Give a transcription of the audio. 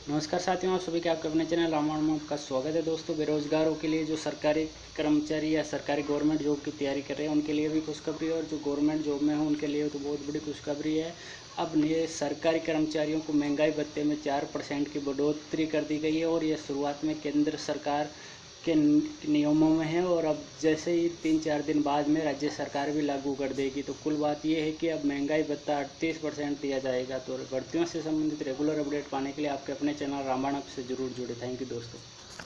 नमस्कार साथियों, आप सभी के आपके अपने चैनल रामायण में आपका स्वागत है। दोस्तों, बेरोजगारों के लिए जो सरकारी कर्मचारी या सरकारी गवर्नमेंट जॉब की तैयारी कर रहे हैं उनके लिए भी खुशखबरी है, और जो गवर्नमेंट जॉब में है उनके लिए तो बहुत बड़ी खुशखबरी है। अब ये सरकारी कर्मचारियों को महंगाई भत्ते में 4% की बढ़ोतरी कर दी गई है, और यह शुरुआत में केंद्र सरकार के नियमों में है, और अब जैसे ही 3-4 दिन बाद में राज्य सरकार भी लागू कर देगी। तो कुल बात यह है कि अब महंगाई भत्ता 38% दिया जाएगा। तो भर्तियों से संबंधित रेगुलर अपडेट पाने के लिए आपके अपने चैनल रामायण से जरूर जुड़े। थैंक यू दोस्तों।